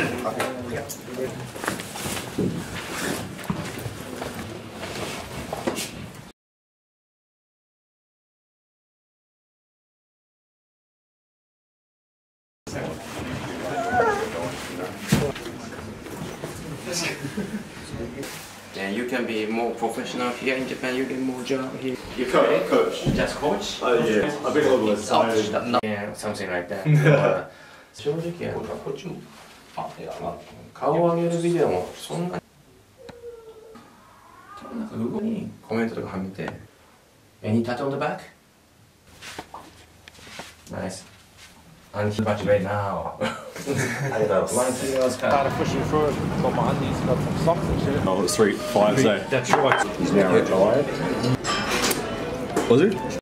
Yeah, you can be more professional here in Japan. You get more job here. You coach. Just coach? Oh yeah. I think I was tired. Yeah, something like that. 正直こっちも顔を上げるビデオもそんななんか動きにコメントとかはめて Any tattoo on the back? Nice. And he's about right now. I know. One kilo's kind of pushing through it. Got my undies, got some socks and shit. Oh, it's 3 5 so. That's right. He's now retired. Was it?